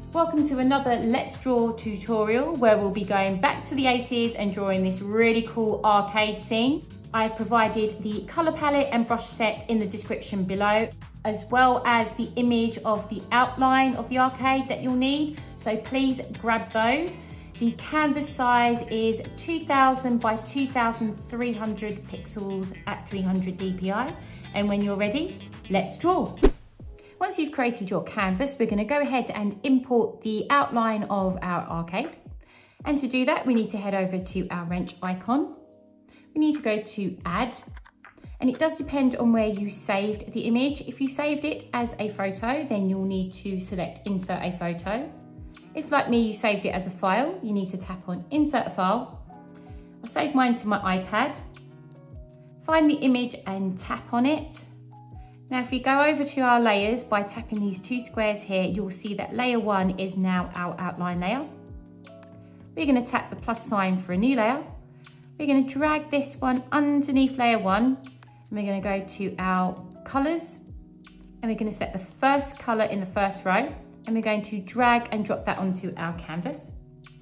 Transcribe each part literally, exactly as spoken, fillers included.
Welcome to another Let's Draw tutorial where we'll be going back to the eighties and drawing this really cool arcade scene. I've provided the colour palette and brush set in the description below, as well as the image of the outline of the arcade that you'll need, so please grab those. The canvas size is two thousand by two thousand three hundred pixels at three hundred D P I, and when you're ready, let's draw. Once you've created your canvas, we're going to go ahead and import the outline of our arcade. And to do that, we need to head over to our wrench icon. We need to go to Add, and it does depend on where you saved the image. If you saved it as a photo, then you'll need to select Insert a Photo. If, like me, you saved it as a file, you need to tap on Insert a File. I'll save mine to my iPad. Find the image and tap on it. Now, if you go over to our layers by tapping these two squares here, you'll see that layer one is now our outline layer. We're going to tap the plus sign for a new layer. We're going to drag this one underneath layer one, and we're going to go to our colors, and we're going to set the first color in the first row, and we're going to drag and drop that onto our canvas.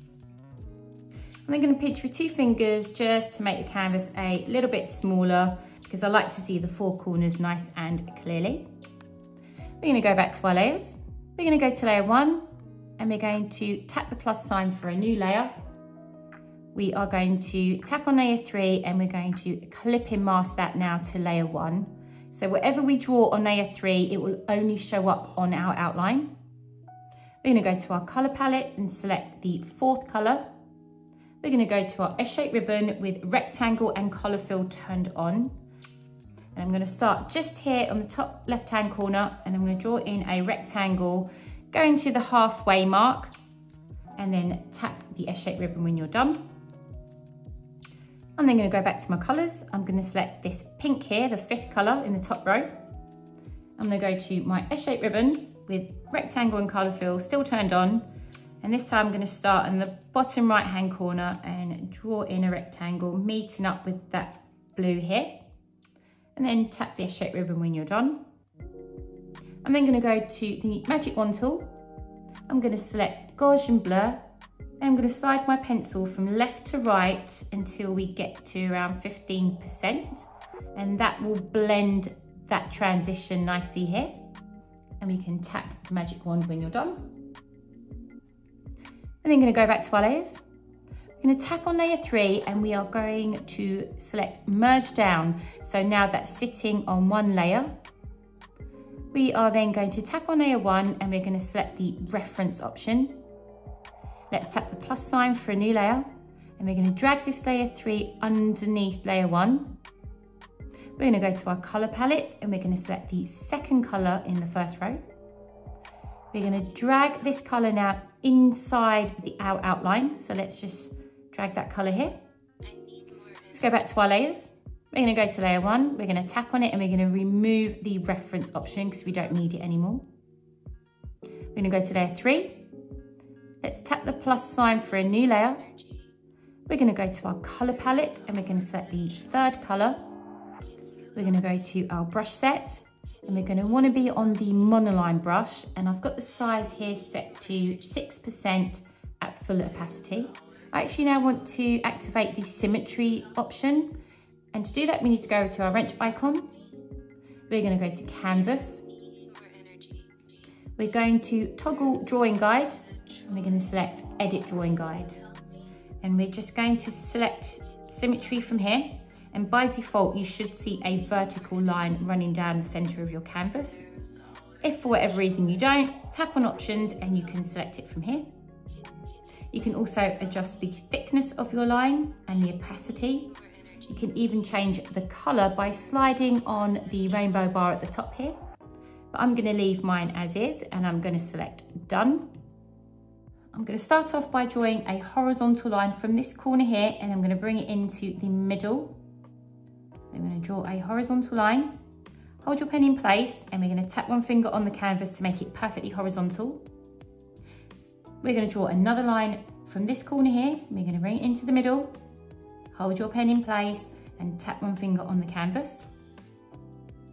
I'm then going to pinch with two fingers just to make the canvas a little bit smaller, because I like to see the four corners nice and clearly. We're going to go back to our layers. We're going to go to layer one, and we're going to tap the plus sign for a new layer. We are going to tap on layer three, and we're going to clip and mask that now to layer one. So whatever we draw on layer three, it will only show up on our outline. We're going to go to our color palette and select the fourth color. We're going to go to our S-shaped ribbon with rectangle and color fill turned on. And I'm going to start just here on the top left-hand corner, and I'm going to draw in a rectangle going to the halfway mark, and then tap the S-shaped ribbon when you're done. I'm then going to go back to my colors. I'm going to select this pink here, the fifth color in the top row. I'm going to go to my S-shaped ribbon with rectangle and color fill still turned on. And this time I'm going to start in the bottom right-hand corner and draw in a rectangle, meeting up with that blue here. And then tap the S-shaped ribbon when you're done. I'm then going to go to the magic wand tool. I'm going to select Gaussian blur. And I'm going to slide my pencil from left to right until we get to around fifteen percent. And that will blend that transition nicely here. And we can tap the magic wand when you're done. And then going to go back to our layers. We're going to tap on layer three, and we are going to select merge down. So now that's sitting on one layer. We are then going to tap on layer one, and we're going to select the reference option. Let's tap the plus sign for a new layer, and we're going to drag this layer three underneath layer one. We're going to go to our color palette, and we're going to select the second color in the first row. We're going to drag this color now inside the our outline. So let's just drag that color here. Let's go back to our layers. We're going to go to layer one. We're going to tap on it, and we're going to remove the reference option because we don't need it anymore. We're going to go to layer three. Let's tap the plus sign for a new layer. We're going to go to our color palette, and we're going to select the third color. We're going to go to our brush set, and we're going to want to be on the monoline brush, and I've got the size here set to six percent at full opacity. I actually now want to activate the symmetry option, and to do that we need to go to our wrench icon. We're going to go to canvas. We're going to toggle drawing guide, and we're going to select edit drawing guide, and we're just going to select symmetry from here. And by default, you should see a vertical line running down the center of your canvas. If for whatever reason you don't, tap on options and you can select it from here. You can also adjust the thickness of your line and the opacity. You can even change the color by sliding on the rainbow bar at the top here. But I'm going to leave mine as is, and I'm going to select done. I'm going to start off by drawing a horizontal line from this corner here, and I'm going to bring it into the middle. I'm going to draw a horizontal line. Hold your pen in place, and we're going to tap one finger on the canvas to make it perfectly horizontal. We're going to draw another line from this corner here. We're going to bring it into the middle. Hold your pen in place and tap one finger on the canvas.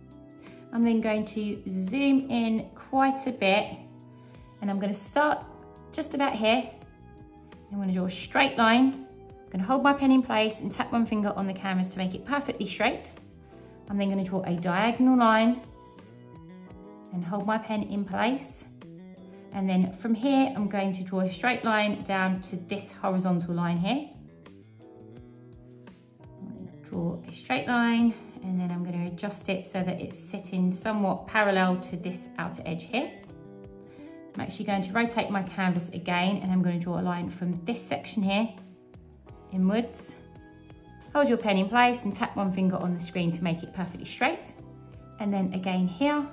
I'm then going to zoom in quite a bit, and I'm going to start just about here. I'm going to draw a straight line. I'm going to hold my pen in place and tap one finger on the canvas to make it perfectly straight. I'm then going to draw a diagonal line and hold my pen in place. And then from here, I'm going to draw a straight line down to this horizontal line here. I'm going to draw a straight line, and then I'm going to adjust it so that it's sitting somewhat parallel to this outer edge here. I'm actually going to rotate my canvas again, and I'm going to draw a line from this section here inwards. Hold your pen in place and tap one finger on the screen to make it perfectly straight. And then again here,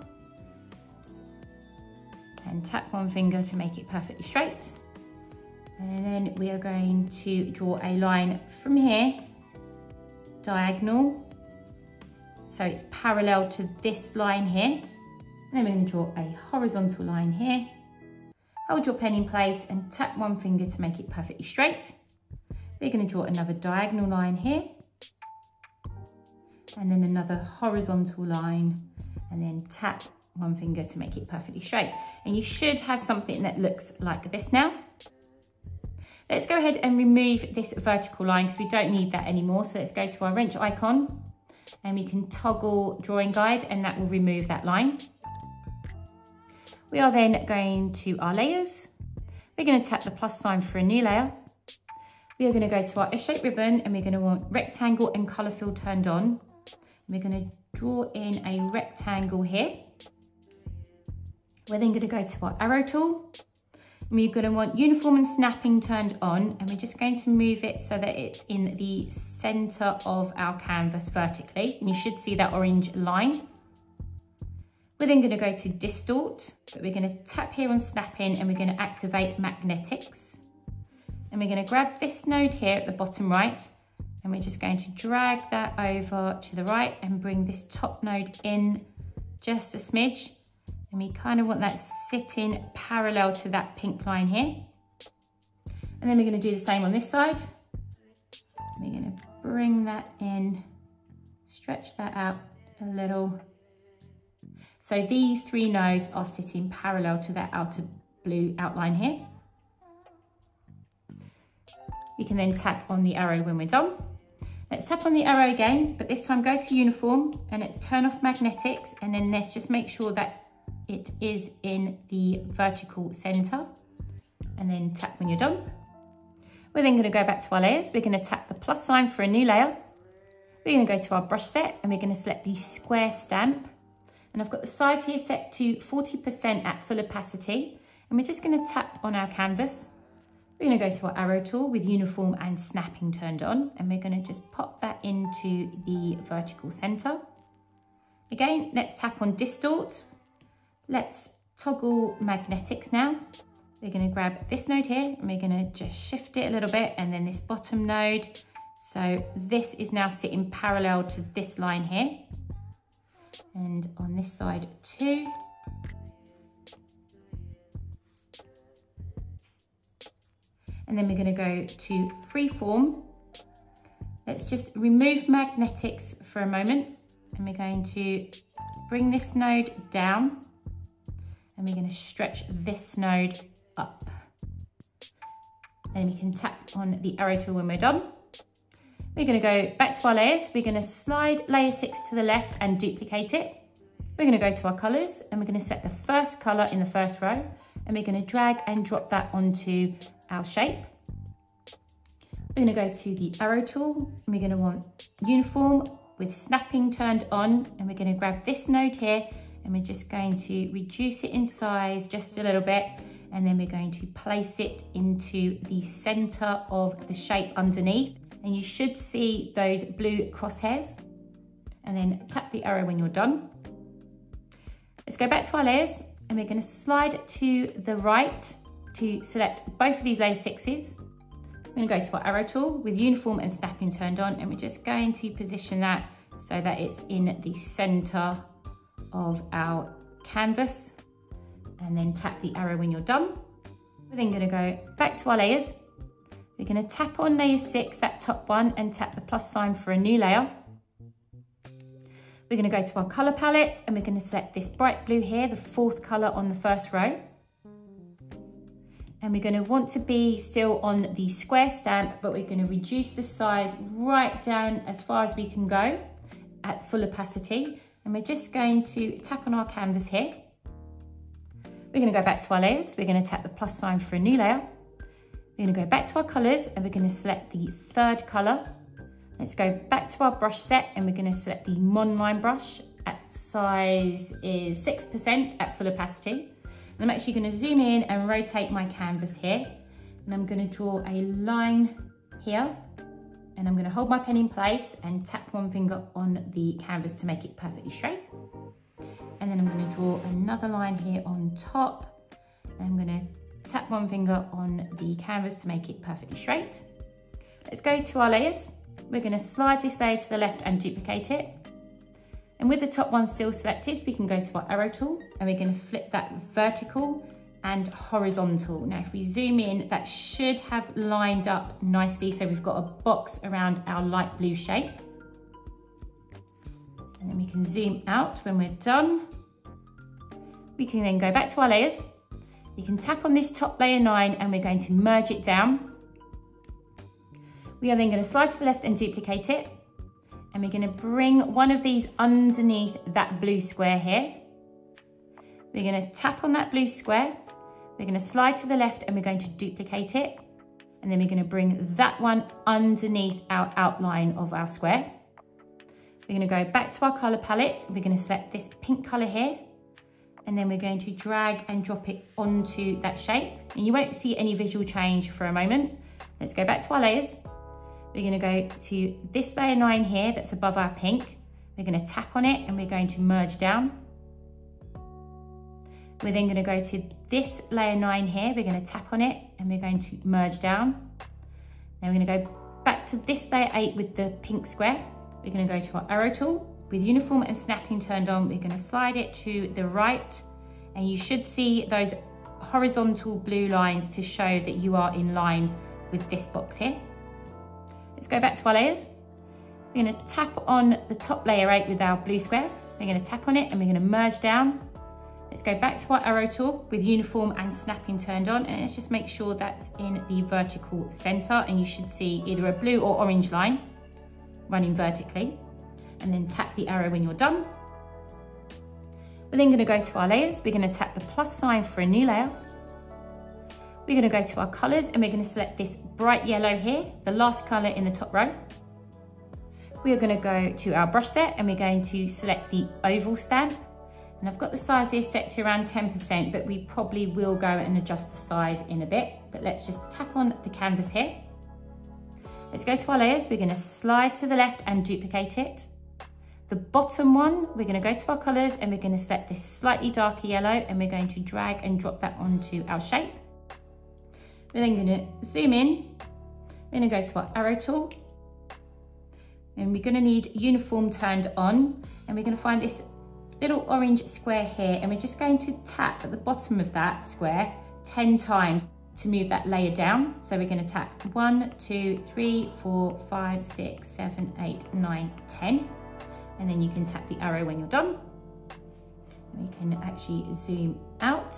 and tap one finger to make it perfectly straight. And then we are going to draw a line from here, diagonal, so it's parallel to this line here. And then we're going to draw a horizontal line here. Hold your pen in place and tap one finger to make it perfectly straight. We're going to draw another diagonal line here, and then another horizontal line, and then tap one finger to make it perfectly straight. And you should have something that looks like this now. Let's go ahead and remove this vertical line because we don't need that anymore. So let's go to our wrench icon, and we can toggle drawing guide, and that will remove that line. We are then going to our layers. We're going to tap the plus sign for a new layer. We are going to go to our S-shaped ribbon, and we're going to want rectangle and color fill turned on. And we're going to draw in a rectangle here. We're then going to go to our arrow tool, and we're going to want uniform and snapping turned on, and we're just going to move it so that it's in the center of our canvas vertically, and you should see that orange line. We're then going to go to distort, but we're going to tap here on snapping, and we're going to activate magnetics. And we're going to grab this node here at the bottom right, and we're just going to drag that over to the right and bring this top node in just a smidge. And we kind of want that sitting parallel to that pink line here. And then we're going to do the same on this side. We're going to bring that in, stretch that out a little. So these three nodes are sitting parallel to that outer blue outline here. You can then tap on the arrow when we're done. Let's tap on the arrow again, but this time go to uniform, and let's turn off magnetics, and then let's just make sure that it is in the vertical center, and then tap when you're done. We're then going to go back to our layers. We're going to tap the plus sign for a new layer. We're going to go to our brush set, and we're going to select the square stamp. And I've got the size here set to forty percent at full opacity, and we're just going to tap on our canvas. We're going to go to our arrow tool with uniform and snapping turned on, and we're going to just pop that into the vertical center. Again, let's tap on distort. Let's toggle magnetics now. We're going to grab this node here, and we're going to just shift it a little bit, and then this bottom node. So this is now sitting parallel to this line here, and on this side too. And then we're going to go to freeform. Let's just remove magnetics for a moment, and we're going to bring this node down, and we're going to stretch this node up. Then we can tap on the arrow tool when we're done. We're going to go back to our layers. We're going to slide layer six to the left and duplicate it. We're going to go to our colors, and we're going to set the first color in the first row, and we're going to drag and drop that onto our shape. We're going to go to the arrow tool, and we're going to want uniform with snapping turned on, and we're going to grab this node here, and we're just going to reduce it in size just a little bit, and then we're going to place it into the center of the shape underneath, and you should see those blue crosshairs, and then tap the arrow when you're done. Let's go back to our layers, and we're going to slide to the right to select both of these layer sixes. We're going to go to our arrow tool with uniform and snapping turned on, and we're just going to position that so that it's in the center of our canvas, and then tap the arrow when you're done. We're then going to go back to our layers. We're going to tap on layer six, that top one, and tap the plus sign for a new layer. We're going to go to our color palette, and we're going to select this bright blue here, the fourth color on the first row. And we're going to want to be still on the square stamp, but we're going to reduce the size right down as far as we can go at full opacity. And we're just going to tap on our canvas here. We're going to go back to our layers. We're going to tap the plus sign for a new layer. We're going to go back to our colours and we're going to select the third colour. Let's go back to our brush set and we're going to select the monoline brush at size is six percent at full opacity. And I'm actually going to zoom in and rotate my canvas here. And I'm going to draw a line here. And I'm going to hold my pen in place and tap one finger on the canvas to make it perfectly straight. And then I'm going to draw another line here on top. And I'm going to tap one finger on the canvas to make it perfectly straight. Let's go to our layers. We're going to slide this layer to the left and duplicate it. And with the top one still selected, we can go to our arrow tool and we're going to flip that vertical and horizontal. Now, if we zoom in, that should have lined up nicely. So we've got a box around our light blue shape. And then we can zoom out when we're done. We can then go back to our layers. We can tap on this top layer nine and we're going to merge it down. We are then going to slide to the left and duplicate it. And we're going to bring one of these underneath that blue square here. We're going to tap on that blue square. We're going to slide to the left and we're going to duplicate it. And then we're going to bring that one underneath our outline of our square. We're going to go back to our colour palette. We're going to select this pink colour here. And then we're going to drag and drop it onto that shape. And you won't see any visual change for a moment. Let's go back to our layers. We're going to go to this layer nine here that's above our pink. We're going to tap on it and we're going to merge down. We're then going to go to this layer nine here. We're going to tap on it and we're going to merge down. Now we're going to go back to this layer eight with the pink square. We're going to go to our arrow tool. With uniform and snapping turned on, we're going to slide it to the right. And you should see those horizontal blue lines to show that you are in line with this box here. Let's go back to our layers. We're going to tap on the top layer eight with our blue square. We're going to tap on it and we're going to merge down. Let's go back to our arrow tool with uniform and snapping turned on, and let's just make sure that's in the vertical center, and you should see either a blue or orange line running vertically, and then tap the arrow when you're done. We're then going to go to our layers. We're going to tap the plus sign for a new layer. We're going to go to our colours and we're going to select this bright yellow here, the last colour in the top row. We are going to go to our brush set and we're going to select the oval stamp. And I've got the size here set to around ten percent, but we probably will go and adjust the size in a bit. But let's just tap on the canvas here. Let's go to our layers. We're going to slide to the left and duplicate it. The bottom one, we're going to go to our colours and we're going to select this slightly darker yellow and we're going to drag and drop that onto our shape. We're then going to zoom in. We're going to go to our arrow tool. And we're going to need uniform turned on. And we're going to find this little orange square here. And we're just going to tap at the bottom of that square ten times to move that layer down. So we're going to tap one, two, three, four, five, six, seven, eight, nine, ten. And then you can tap the arrow when you're done. We can actually zoom out.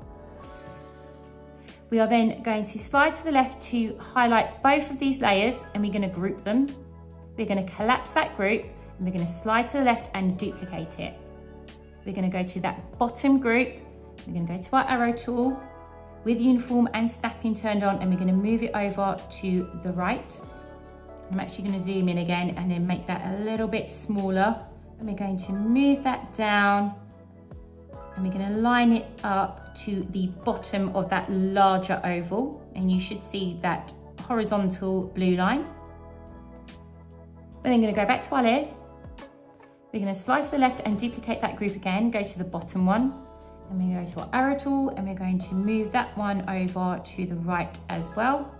We are then going to slide to the left to highlight both of these layers and we're going to group them. We're going to collapse that group and we're going to slide to the left and duplicate it. We're going to go to that bottom group. We're going to go to our arrow tool with uniform and snapping turned on and we're going to move it over to the right. I'm actually going to zoom in again and then make that a little bit smaller. And we're going to move that down. And we're going to line it up to the bottom of that larger oval. And you should see that horizontal blue line. We're then going to go back to our layers. We're going to slide to the left and duplicate that group again. Go to the bottom one. And we go to our arrow tool and we're going to move that one over to the right as well.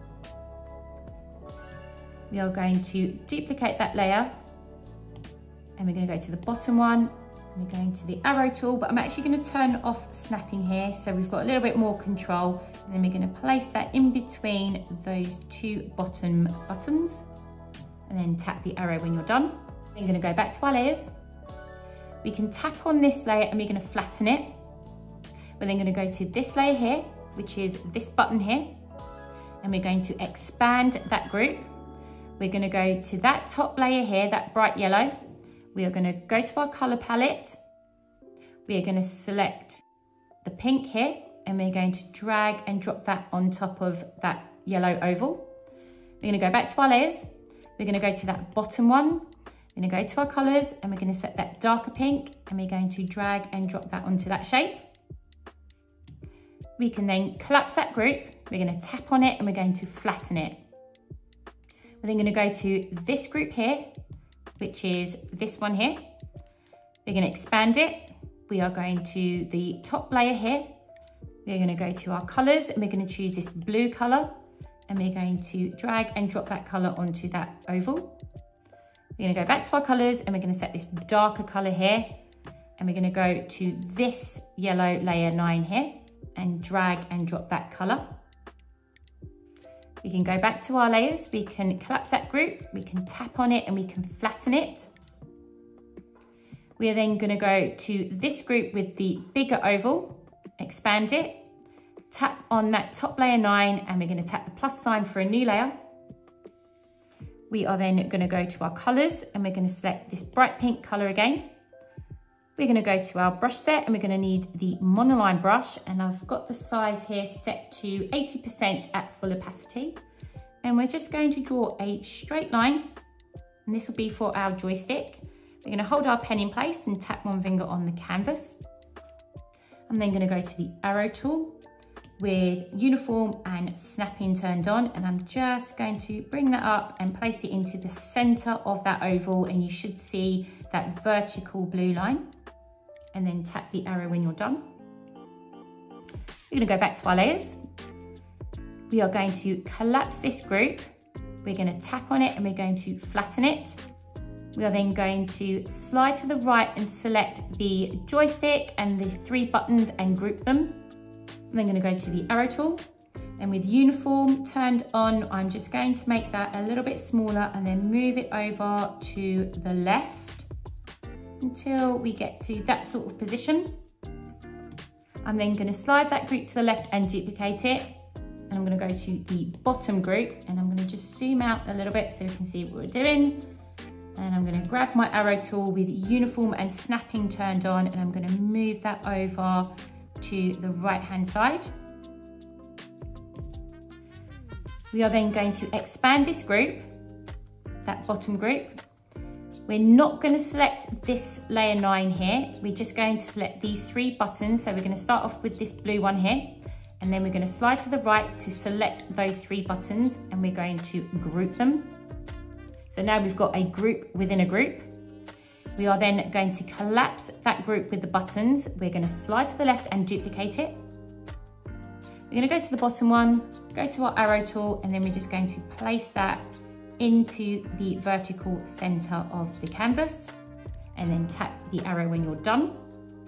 We are going to duplicate that layer. And we're going to go to the bottom one. We're going to the arrow tool, but I'm actually going to turn off snapping here so we've got a little bit more control. And then we're going to place that in between those two bottom buttons and then tap the arrow when you're done. Then going to go back to our layers. We can tap on this layer and we're going to flatten it. We're then going to go to this layer here, which is this button here, and we're going to expand that group. We're going to go to that top layer here, that bright yellow. We are going to go to our color palette. We are going to select the pink here, and we're going to drag and drop that on top of that yellow oval. We're going to go back to our layers. We're going to go to that bottom one. We're going to go to our colors, and we're going to set that darker pink, and we're going to drag and drop that onto that shape. We can then collapse that group. We're going to tap on it, and we're going to flatten it. We're then going to go to this group here, which is this one here. We're going to expand it. We are going to the top layer here. We're going to go to our colors, and we're going to choose this blue color, and we're going to drag and drop that color onto that oval. We're going to go back to our colors, and we're going to set this darker color here, and we're going to go to this yellow layer nine here and drag and drop that color. We can go back to our layers. We can collapse that group. We can tap on it, and we can flatten it. We are then going to go to this group with the bigger oval, expand it, tap on that top layer nine, and we're going to tap the plus sign for a new layer. We are then going to go to our colors, and we're going to select this bright pink color again. We're going to go to our brush set, and we're going to need the monoline brush, and I've got the size here set to eighty percent at full opacity. And we're just going to draw a straight line, and this will be for our joystick. We're going to hold our pen in place and tap one finger on the canvas. I'm then going to go to the arrow tool with uniform and snapping turned on, and I'm just going to bring that up and place it into the center of that oval, and you should see that vertical blue line, and then tap the arrow when you're done. We're going to go back to our layers. We are going to collapse this group. We're going to tap on it, and we're going to flatten it. We are then going to slide to the right and select the joystick and the three buttons and group them. I'm then going to go to the arrow tool, and with uniform turned on, I'm just going to make that a little bit smaller and then move it over to the left until we get to that sort of position. I'm then going to slide that group to the left and duplicate it. And I'm going to go to the bottom group, and I'm going to just zoom out a little bit so you can see what we're doing. And I'm going to grab my arrow tool with uniform and snapping turned on, and I'm going to move that over to the right hand side. We are then going to expand this group, that bottom group. We're not going to select this layer nine here. We're just going to select these three buttons. So we're going to start off with this blue one here, and then we're going to slide to the right to select those three buttons, and we're going to group them. So now we've got a group within a group. We are then going to collapse that group with the buttons. We're going to slide to the left and duplicate it. We're going to go to the bottom one, go to our arrow tool, and then we're just going to place that into the vertical center of the canvas, and then tap the arrow when you're done.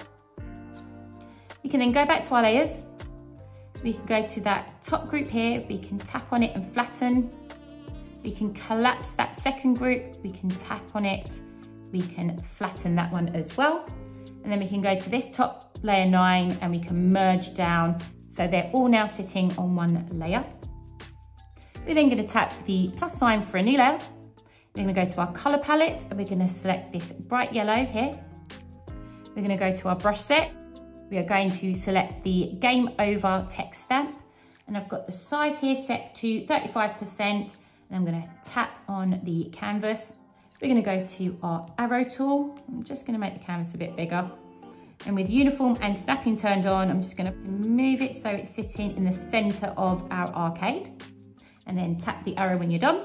We can then go back to our layers. We can go to that top group here. We can tap on it and flatten. We can collapse that second group. We can tap on it. We can flatten that one as well. And then we can go to this top layer nine, and we can merge down. So they're all now sitting on one layer. We're then going to tap the plus sign for a new layer. We're going to go to our color palette, and we're going to select this bright yellow here. We're going to go to our brush set. We are going to select the Game Over text stamp, and I've got the size here set to thirty-five percent, and I'm going to tap on the canvas. We're going to go to our arrow tool. I'm just going to make the canvas a bit bigger, and with uniform and snapping turned on, I'm just going to move it so it's sitting in the center of our arcade, and then tap the arrow when you're done.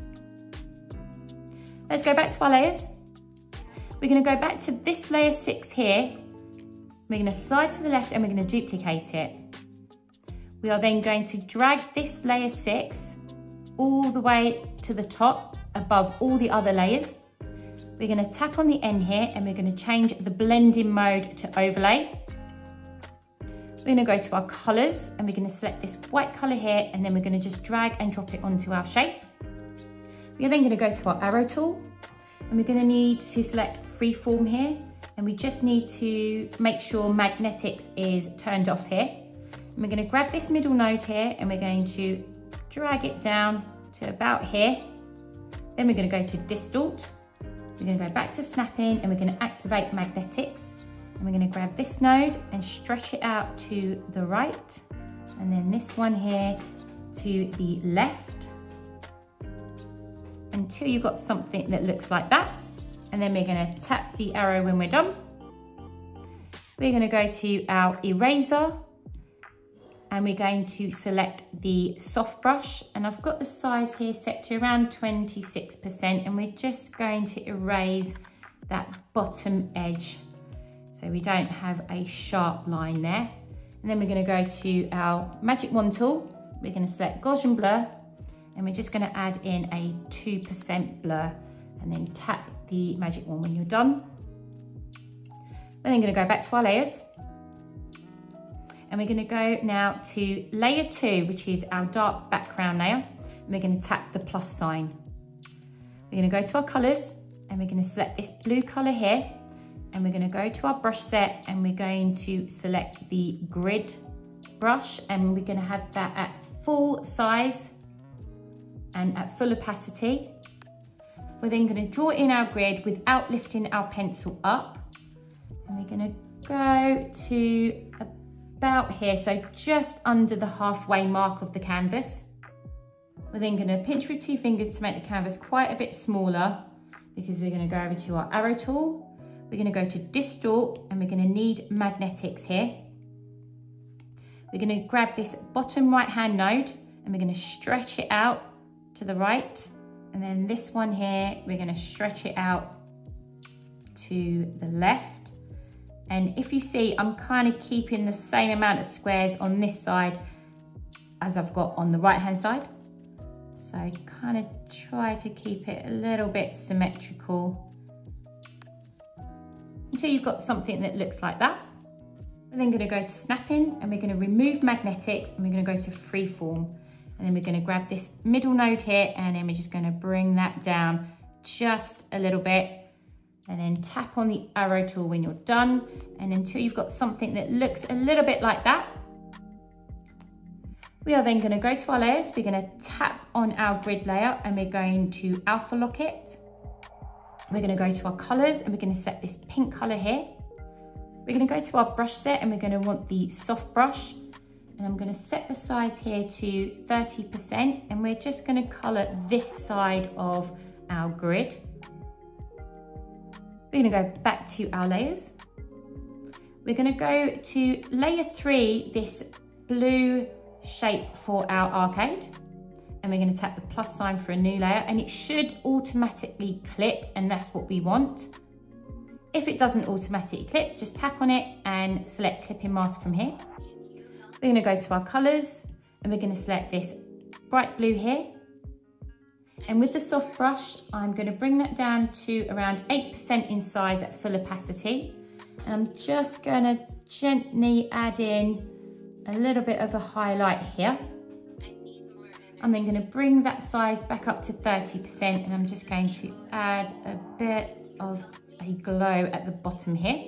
Let's go back to our layers. We're going to go back to this layer six here. We're going to slide to the left, and we're going to duplicate it. We are then going to drag this layer six all the way to the top above all the other layers. We're going to tap on the end here, and we're going to change the blending mode to overlay. We're going to go to our colors, and we're going to select this white color here, and then we're going to just drag and drop it onto our shape. We are then going to go to our arrow tool, and we're going to need to select freeform here, and we just need to make sure magnetics is turned off here. And we're going to grab this middle node here and we're going to drag it down to about here. Then we're going to go to distort. We're going to go back to snapping and we're going to activate magnetics. And we're going to grab this node and stretch it out to the right. And then this one here to the left. Until you've got something that looks like that. And then we're going to tap the arrow when we're done. We're going to go to our eraser and we're going to select the soft brush, and I've got the size here set to around twenty-six percent, and we're just going to erase that bottom edge so we don't have a sharp line there. And then we're going to go to our magic wand tool. We're going to select Gaussian blur and we're just going to add in a two percent blur and then tap the magic wand when you're done. We're then going to go back to our layers. And we're going to go now to layer two, which is our dark background layer. And we're going to tap the plus sign. We're going to go to our colours and we're going to select this blue colour here. And we're going to go to our brush set and we're going to select the grid brush. And we're going to have that at full size and at full opacity. We're then going to draw in our grid without lifting our pencil up. And we're going to go to a about here, so just under the halfway mark of the canvas. We're then going to pinch with two fingers to make the canvas quite a bit smaller because we're going to go over to our arrow tool. We're going to go to distort and we're going to need magnetics here. We're going to grab this bottom right hand node and we're going to stretch it out to the right, and then this one here we're going to stretch it out to the left. And if you see, I'm kind of keeping the same amount of squares on this side as I've got on the right hand side. So kind of try to keep it a little bit symmetrical until you've got something that looks like that. We're then going to go to snapping and we're going to remove magnetics and we're going to go to freeform. And then we're going to grab this middle node here and then we're just going to bring that down just a little bit. And then tap on the arrow tool when you're done. And until you've got something that looks a little bit like that. We are then going to go to our layers. We're going to tap on our grid layer and we're going to alpha lock it. We're going to go to our colours and we're going to set this pink colour here. We're going to go to our brush set and we're going to want the soft brush. And I'm going to set the size here to thirty percent. And we're just going to colour this side of our grid. We're going to go back to our layers. We're going to go to layer three, this blue shape for our arcade. And we're going to tap the plus sign for a new layer and it should automatically clip, and that's what we want. If it doesn't automatically clip, just tap on it and select clipping mask from here. We're going to go to our colours and we're going to select this bright blue here. And with the soft brush, I'm going to bring that down to around eight percent in size at full opacity. And I'm just going to gently add in a little bit of a highlight here. I'm then going to bring that size back up to thirty percent and I'm just going to add a bit of a glow at the bottom here.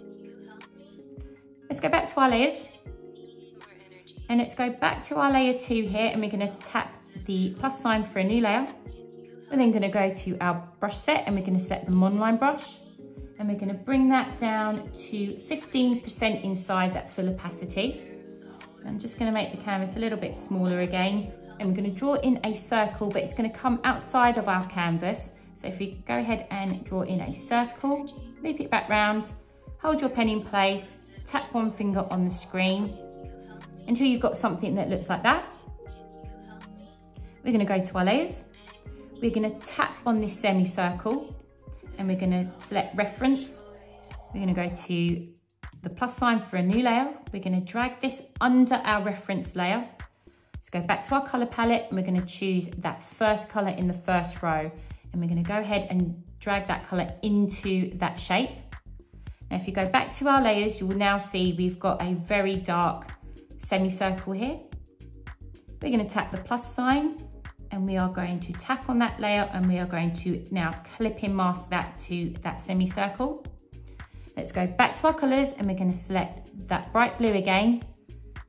Let's go back to our layers. And let's go back to our layer two here and we're going to tap the plus sign for a new layer. We're then going to go to our brush set and we're going to set the monoline brush and we're going to bring that down to fifteen percent in size at full opacity. I'm just going to make the canvas a little bit smaller again and we're going to draw in a circle, but it's going to come outside of our canvas. So if we go ahead and draw in a circle, loop it back round, hold your pen in place, tap one finger on the screen until you've got something that looks like that. We're going to go to our layers. We're going to tap on this semicircle and we're going to select reference. We're going to go to the plus sign for a new layer. We're going to drag this under our reference layer. Let's go back to our color palette and we're going to choose that first color in the first row. And we're going to go ahead and drag that color into that shape. Now, if you go back to our layers, you will now see we've got a very dark semicircle here. We're going to tap the plus sign and we are going to tap on that layer and we are going to now clip and mask that to that semicircle. Let's go back to our colors and we're going to select that bright blue again.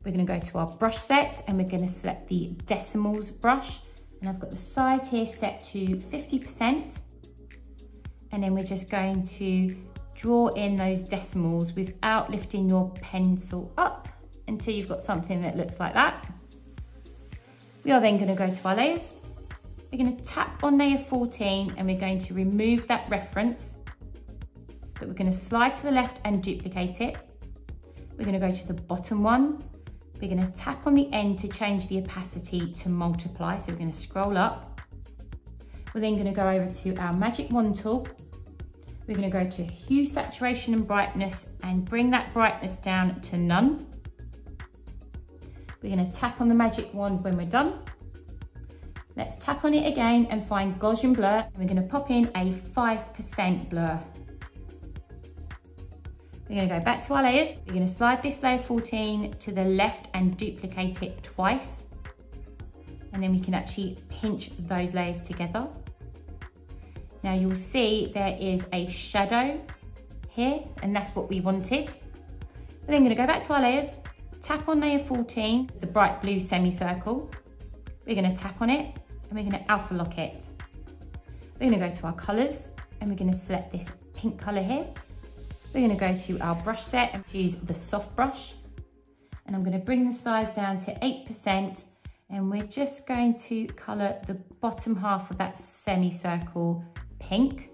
We're going to go to our brush set and we're going to select the decimals brush. And I've got the size here set to fifty percent. And then we're just going to draw in those decimals without lifting your pencil up until you've got something that looks like that. We are then going to go to our layers. We're going to tap on layer fourteen and we're going to remove that reference. But we're going to slide to the left and duplicate it. We're going to go to the bottom one. We're going to tap on the end to change the opacity to multiply. So we're going to scroll up. We're then going to go over to our magic wand tool. We're going to go to hue, saturation and brightness and bring that brightness down to none. We're going to tap on the magic wand when we're done. Let's tap on it again and find Gaussian blur. And we're going to pop in a five percent blur. We're going to go back to our layers. We're going to slide this layer fourteen to the left and duplicate it twice. And then we can actually pinch those layers together. Now you'll see there is a shadow here, and that's what we wanted. We're then going to go back to our layers, tap on layer fourteen, the bright blue semicircle. We're going to tap on it and we're going to alpha lock it. We're going to go to our colours and we're going to select this pink colour here. We're going to go to our brush set and choose the soft brush. And I'm going to bring the size down to eight percent. And we're just going to colour the bottom half of that semicircle pink.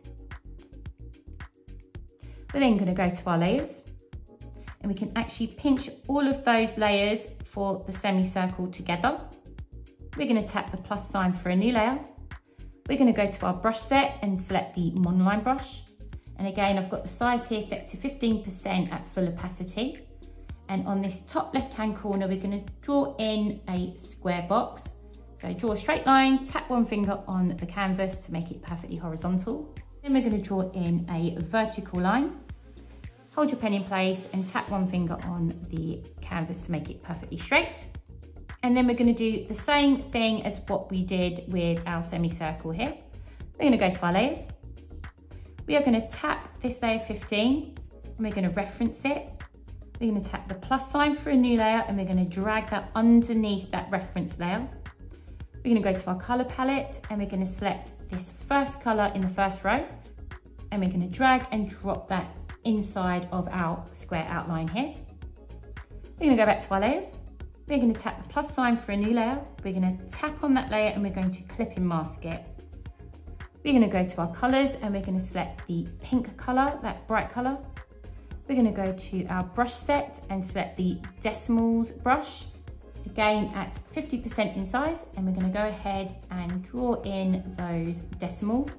We're then going to go to our layers. And we can actually pinch all of those layers for the semicircle together. We're going to tap the plus sign for a new layer. We're going to go to our brush set and select the monoline brush. And again, I've got the size here set to fifteen percent at full opacity. And on this top left-hand corner, we're going to draw in a square box. So draw a straight line, tap one finger on the canvas to make it perfectly horizontal. Then we're going to draw in a vertical line. Hold your pen in place and tap one finger on the canvas to make it perfectly straight. And then we're going to do the same thing as what we did with our semicircle here. We're going to go to our layers. We are going to tap this layer fifteen and we're going to reference it. We're going to tap the plus sign for a new layer and we're going to drag that underneath that reference layer. We're going to go to our colour palette and we're going to select this first colour in the first row and we're going to drag and drop that inside of our square outline here. We're going to go back to our layers. We're going to tap the plus sign for a new layer. We're going to tap on that layer and we're going to clip and mask it. We're going to go to our colours and we're going to select the pink colour, that bright colour. We're going to go to our brush set and select the decimals brush, again at fifty percent in size, and we're going to go ahead and draw in those decimals.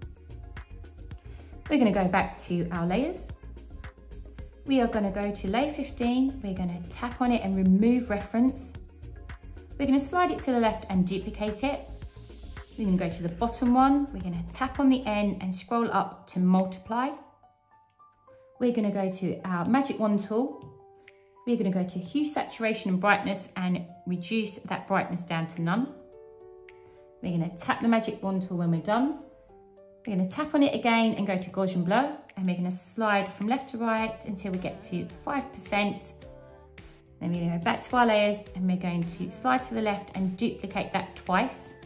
We're going to go back to our layers. We are going to go to layer fifteen, we're going to tap on it and remove reference. We're going to slide it to the left and duplicate it. We're going to go to the bottom one, we're going to tap on the end and scroll up to multiply. We're going to go to our magic wand tool. We're going to go to hue, saturation and brightness and reduce that brightness down to none. We're going to tap the magic wand tool when we're done. We're going to tap on it again and go to Gaussian blur, and we're going to slide from left to right until we get to five percent. Then we're going to go back to our layers and we're going to slide to the left and duplicate that twice.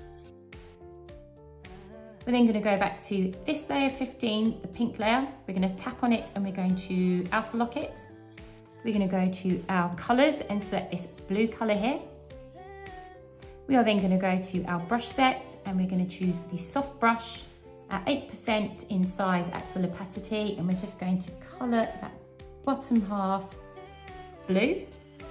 We're then going to go back to this layer fifteen, the pink layer. We're going to tap on it and we're going to alpha lock it. We're going to go to our colours and select this blue colour here. We are then going to go to our brush set and we're going to choose the soft brush at eight percent in size at full opacity, and we're just going to colour that bottom half blue.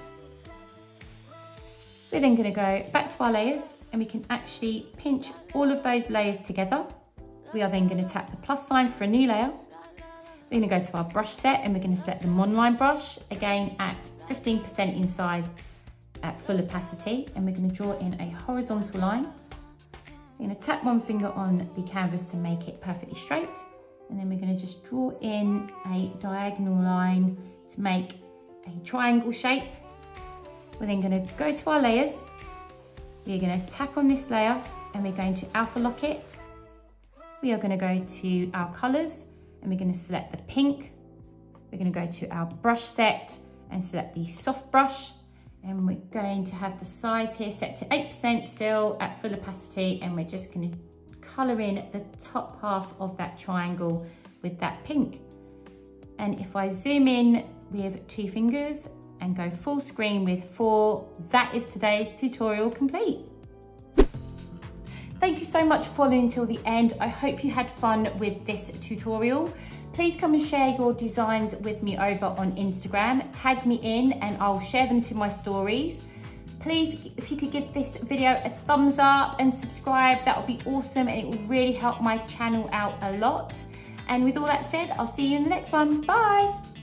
We're then going to go back to our layers and we can actually pinch all of those layers together. We are then going to tap the plus sign for a new layer. We're going to go to our brush set and we're going to select the monoline brush, again at fifteen percent in size at full opacity, and we're going to draw in a horizontal line. We're going to tap one finger on the canvas to make it perfectly straight, and then we're going to just draw in a diagonal line to make a triangle shape. We're then going to go to our layers. We're going to tap on this layer and we're going to alpha lock it. We are going to go to our colours and we're going to select the pink. We're going to go to our brush set and select the soft brush, And we're going to have the size here set to eight percent still at full opacity, and we're just going to colour in the top half of that triangle with that pink. And if I zoom in with two fingers and go full screen with four, that is today's tutorial complete. Thank you so much for following until the end. I hope you had fun with this tutorial. Please come and share your designs with me over on Instagram. Tag me in and I'll share them to my stories. Please, if you could give this video a thumbs up and subscribe, that would be awesome, and it will really help my channel out a lot. And with all that said, I'll see you in the next one. Bye.